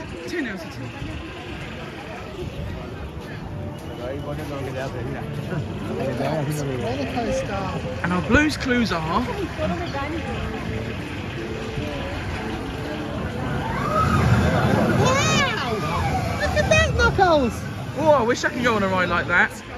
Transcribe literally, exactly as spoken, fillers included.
two nil to two. And our Blue's clues are... Wow! Look at that, Knuckles! Oh, I wish I could go on a ride like that.